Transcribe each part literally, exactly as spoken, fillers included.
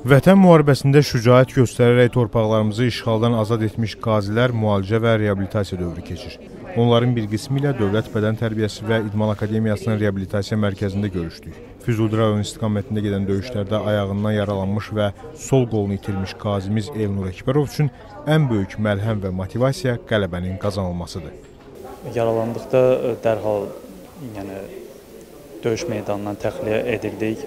Vətən müharibəsində şücaət göstərərək torpaqlarımızı işğaldan azad etmiş qazilər müalicə və reabilitasiya dövrü keçir. Onların bir qismi ilə Dövlət Bədən Tərbiyəsi və İdman Akademiyasının reabilitasiya mərkəzində görüşdük. Füzuli rayon istiqamətində gedən döyüşlərdə ayağından yaralanmış və sol qolunu itirmiş qazimiz Elnur Əkbərov üçün ən böyük məlhəm və motivasiya qələbənin qazanılmasıdır. Yaralandıqda dərhal yəni, döyüş meydanından təxliyə edildik.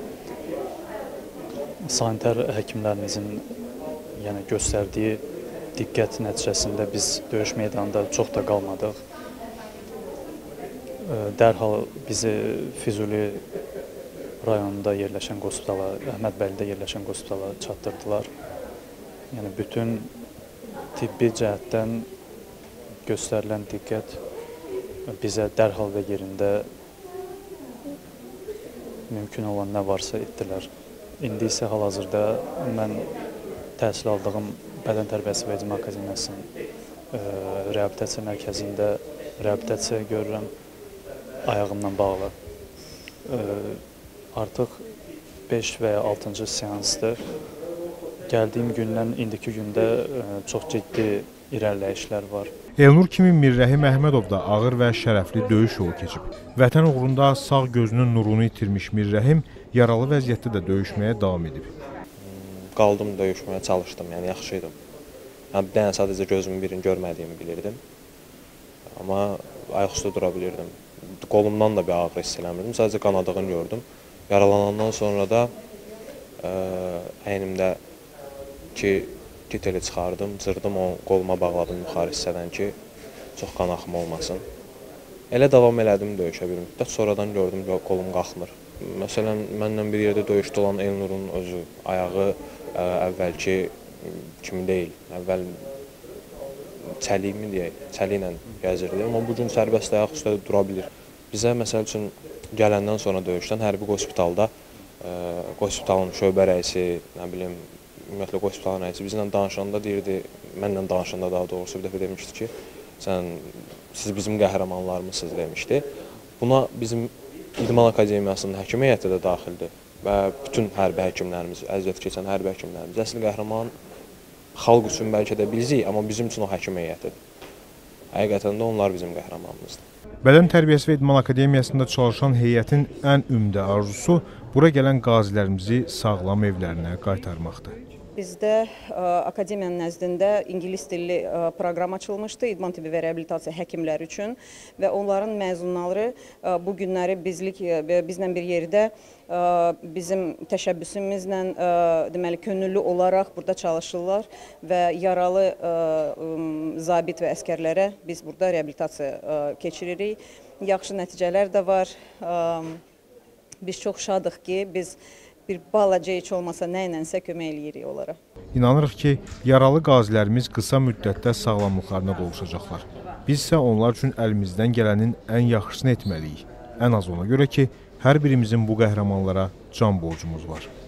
Sanitar həkimlərimizin yəni, göstərdiyi diqqət nəticəsində biz döyüş meydanında çox da qalmadıq. Dərhal bizi Füzuli rayonunda yerləşən qospitala, Əhmədbəlidə yerləşən qospitala çatdırdılar. Yəni, bütün tibbi cəhətdən göstərilən diqqət bizə dərhal və yerində mümkün olan nə varsa etdilər. İndi isə hal-hazırda mən təhsil aldığım Bədən Tərbiyəsi və İdman Akademiyasının reabilitasiya mərkəzində reabilitasiya görürəm ayağımla bağlı. Artıq beş və ya altıncı seansdır. Gəldiyim gündən indiki gündə çox ciddi irəliləyişlər var. Elnur kimi Mirrəhim Əhmədov da ağır və şərəfli döyüş yolu keçib. Vətən uğrunda sağ gözünün nurunu itirmiş Mirrəhim yaralı vəziyyətdə də döyüşməyə davam edib. Qaldım, döyüşməyə çalışdım, yəni yaxşıydım. Yəni, bir dənə sadəcə gözümün birini görmədiyimi bilirdim. Amma ayaqüstə dura bilirdim. Qolumdan da bir ağrı hiss eləmirdim, sadəcə qanadığını gördüm. Yaralanandan sonra da ə, əynimdə ki, titeli çıxardım, cırdım, o qoluma bağladım yuxarı hissədən ki, çox qan axımı olmasın. Elə davam elədim döyüşə bir müddət, sonradan gördüm ki, qolum qalxmır. Məsələn, mənlə bir yerdə döyüşdə olan Elnurun özü, ayağı ə, əvvəlki kimi deyil, əvvəl çəlik mi deyək, çəliklə gəzirdi, amma bugün sərbəst ayaq üstə dura bilir. Bizə, məsəl üçün, gələndən sonra döyüşdən hərbi qospitalda, ə, qospitalın şöbə rəisi, nə bilim, ümumiyyətlə qospitalın rəisi bizlə danışanda deyirdi, mənlə danışanda daha doğrusu bir dəfə demişdi ki, sən, siz bizim qəhrəmanlarımızsınız demişdi. Buna bizim İdman Akademiyasının həkim heyəti də daxildir və bütün hərbi həkimlərimiz, əziyyət keçən hərbi həkimlərimiz. Əsl qəhrəman xalq üçün bəlkə də bizik, amma bizim üçün o həkim heyətidir. Həqiqətən də onlar bizim qəhrəmanımızdır. Bədən Tərbiyəsi və İdman Akademiyasında çalışan heyətin ən ümdə arzusu bura gələn qazilərimizi sağlam evlərinə qaytarmaqdır. Bizdə akademiyanın nəzdində ingilis dilli proqram açılmışdı İdman tibbi və reabilitasiya həkimləri üçün və onların məzunları bu günləri bizlik, bizlə bir yerdə bizim təşəbbüsümüzlə deməli, könüllü olaraq burada çalışırlar və yaralı zabit və əskərlərə biz burada reabilitasiya keçiririk. Yaxşı nəticələr də var. Biz çox şadıq ki, biz bir balaca heç olmasa nə ilənsə kömək eləyirik onlara. İnanırıq ki, yaralı qazilərimiz qısa müddətdə sağlamlıqlarına qovuşacaqlar. Biz isə onlar üçün əlimizdən gələnin ən yaxşısını etməliyik. Ən az ona görə ki, hər birimizin bu qəhrəmanlara can borcumuz var.